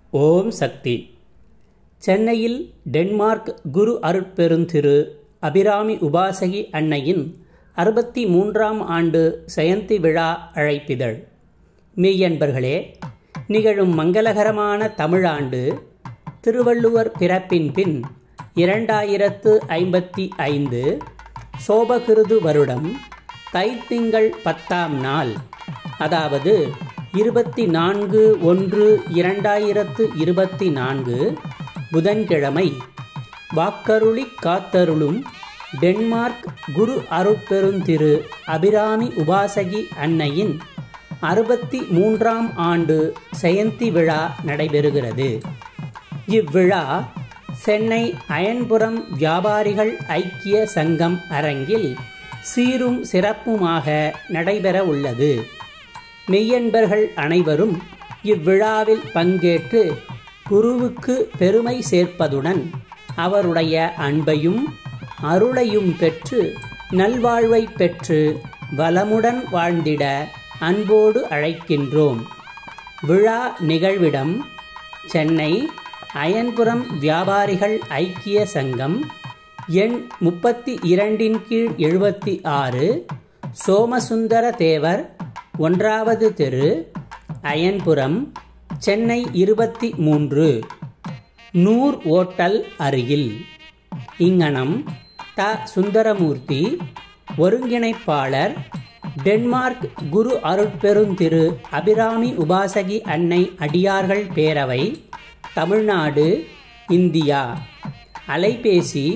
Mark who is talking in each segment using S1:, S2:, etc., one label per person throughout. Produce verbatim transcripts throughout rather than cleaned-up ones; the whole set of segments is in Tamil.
S1: ஓம் சக்தி. சென்னையில் டென்மார்க் குரு அருட்பெருந்திரு அபிராமி உபாசகி அன்னையின் அறுபத்தி மூன்றாம் ஆண்டு ஜெயந்தி விழா அழைப்பிதழ். மெய்யன்பர்களே, நிகழும் மங்களகரமான தமிழாண்டு திருவள்ளுவர் பிறப்பின் பின் இரண்டாயிரத்து ஐம்பத்தி ஐந்து சோபகிருது வருடம் தைத்திங்கள் பத்தாம் நாள், அதாவது இருபத்தி நான்கு ஒன்று இரண்டாயிரத்து இருபத்தி நான்கு புதன்கிழமை, வாக்கருளி காத்தருளும் டென்மார்க் குரு அருட்பெருந்திரு அபிராமி உபாசகி அன்னையின் அறுபத்தி மூன்றாம் ஆண்டு ஜெயந்தி விழா நடைபெறுகிறது. இவ்விழா சென்னை அயன்புரம் வியாபாரிகள் ஐக்கிய சங்கம் அரங்கில் சீரும் சிறப்புமாக நடைபெற உள்ளது. மெய்யன்பர்கள் அனைவரும் இவ்விழாவில் பங்கேற்று குருவுக்கு பெருமை சேர்ப்பதுடன் அவருடைய அன்பையும் அருளையும் பெற்று நல்வாழ்வை பெற்று வளமுடன் வாழ்ந்திட அன்போடு அழைக்கின்றோம். விழா நிகழ்விடம் சென்னை அயன்புரம் வியாபாரிகள் ஐக்கிய சங்கம், எண் முப்பத்தி இரண்டின் கீழ் எழுபத்தி ஆறு, சோமசுந்தர தேவர் ஒன்றாவது தெரு, அயன்புரம், சென்னை இருபத்தி மூன்று, நூர் ஓட்டல் அருகில். இங்கனம் த சுந்தரமூர்த்தி, ஒருங்கிணைப்பாளர், டென்மார்க் குரு அருட்பெருந்திரு அபிராமி உபாசகி அன்னை அடியார்கள் பேரவை, தமிழ்நாடு, இந்தியா. அலைபேசி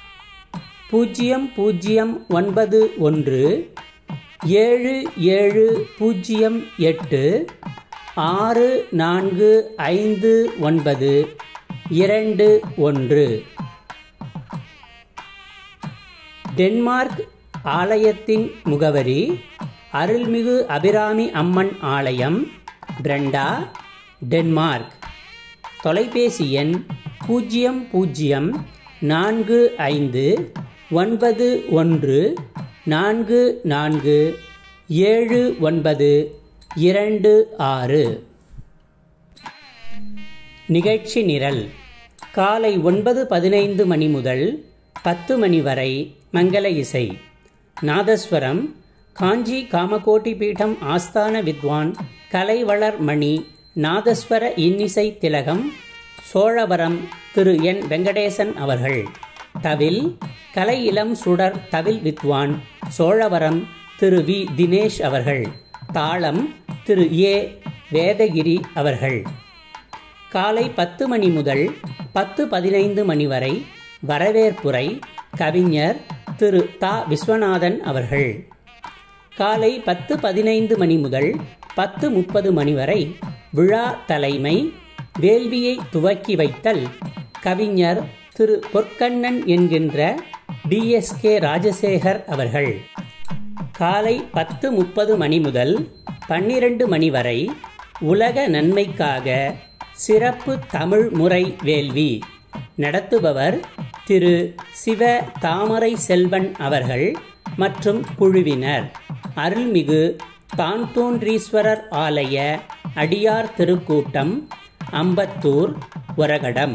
S1: பூஜ்ஜியம் பூஜ்ஜியம் ஒன்பது ஒன்று ஏழு ஏழு பூஜ்ஜியம் எட்டு ஆறு நான்கு ஐந்து ஒன்பது இரண்டு ஒன்று. டென்மார்க் ஆலயத்தின் முகவரி: அருள்மிகு அபிராமி அம்மன் ஆலயம், பிரண்டா, டென்மார்க். தொலைபேசி எண் பூஜ்ஜியம் பூஜ்ஜியம் நான்கு ஐந்து ஒன்பது ஒன்று நான்கு நான்கு ஏழு ஒன்பது இரண்டு ஆறு. நிகழ்ச்சி நிரல்: காலை ஒன்பது பதினைந்து மணி முதல் பத்து மணி வரை மங்கள இசை. நாதஸ்வரம் காஞ்சி காமகோட்டி பீடம் ஆஸ்தான வித்வான் கலைவளர் மணி நாதஸ்வர இன்னிசை திலகம் சோழவரம் திரு என் வெங்கடேசன் அவர்கள். தவில் கலை இளம் சுடர் தவில் வித்வான் சோழவரம் திரு வி தினேஷ் அவர்கள். தாளம் திரு ஏ வேதகிரி அவர்கள். காலை பத்து மணி முதல் பத்து பதினைந்து மணி வரை வரவேற்புரை கவிஞர் திரு தா விஸ்வநாதன் அவர்கள். காலை பத்து பதினைந்து மணி முதல் பத்து முப்பது மணி வரை விழா தலைமை, வேள்வியை துவக்கி வைத்தல் கவிஞர் திரு பொற்கண்ணன் என்கின்ற டி எஸ் கே ராஜசேகர் அவர்கள். காலை பத்து முப்பது மணி முதல் பன்னிரண்டு மணி வரை உலக நன்மைக்காக சிறப்பு தமிழ் முறை வேள்வி நடத்துபவர் திரு சிவ தாமரை செல்வன் அவர்கள் மற்றும் குழுவினர். அருள்மிகு தான்தோன்றீஸ்வரர் ஆலய அடியார் திருக்கூட்டம், அம்பத்தூர், ஒரகடம்.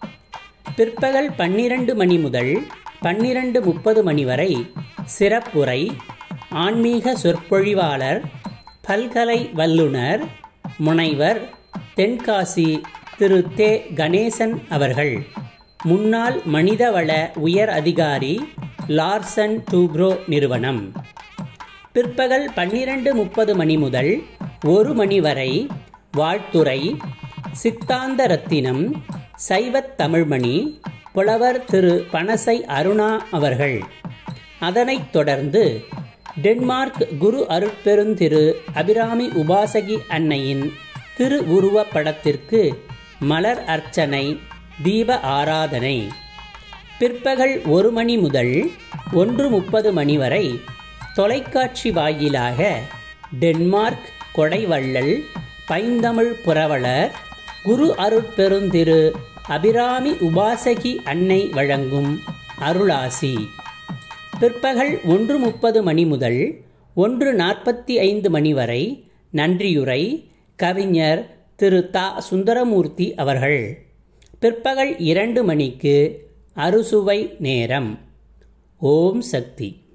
S1: பிற்பகல் பன்னிரண்டு மணி முதல் பன்னிரண்டு முப்பது மணி வரை சிறப்புரை ஆன்மீக சொற்பொழிவாளர், பல்கலை வல்லுனர், முனைவர் தென்காசி திரு தே கணேசன் அவர்கள். முன்னாள் மனிதவள உயர் அதிகாரி, லார்சன் டூப்ரோ நிறுவனம். பிற்பகல் பன்னிரண்டு முப்பது மணி முதல் ஒரு மணி வரை வாழ்த்துரை சித்தாந்த ரத்தினம் சைவத் தமிழ்மணி புலவர் திரு பனசை அருணா அவர்கள். அதனைத் தொடர்ந்து டென்மார்க் குரு அருட்பெருந்திரு அபிராமி உபாசகி அன்னையின் திரு உருவ படத்திற்கு மலர் அர்ச்சனை, தீப ஆராதனை. பிற்பகல் ஒரு மணி முதல் ஒன்று முப்பது மணி வரை தொலைக்காட்சி வாயிலாக டென்மார்க் கொடைவள்ளல் பைந்தமிழ் புரவலர் குரு அருட்பெருந்திரு அபிராமி உபாசகி அன்னை வழங்கும் அருளாசி. பிற்பகல் ஒன்று முப்பது மணி முதல் ஒன்று நாற்பத்தி ஐந்து மணி வரை நன்றியுரை கவிஞர் திரு தா சுந்தரமூர்த்தி அவர்கள். பிற்பகல் இரண்டு மணிக்கு அறுசுவை நேரம். ஓம் சக்தி.